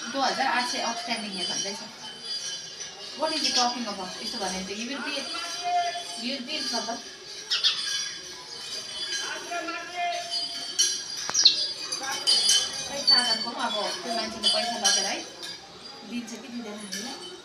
2800 outstanding here भन्दैछ. What is he talking about? यस्तो भने त you will be in trouble. खै साधनको पनि अब त्यो मान्छेले पैसा लगेर है दिन्छ कि दिँदैन हामीलाई.